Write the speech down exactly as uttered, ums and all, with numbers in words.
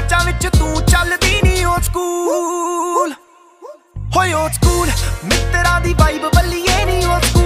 ਸੋਚਾਂ ਵਿੱਚ ਤੂੰ ਚੱਲਦੀ ਨੀ ਓ ਸਕੂਲ ਹੋਏ ਓ ਸਕੂਲ ਮਿੱਤਰਾਂ ਦੀ ਵਾਈਬ ਬੱਲੀਏ ਨੀ ਓ ਸਕੂਲ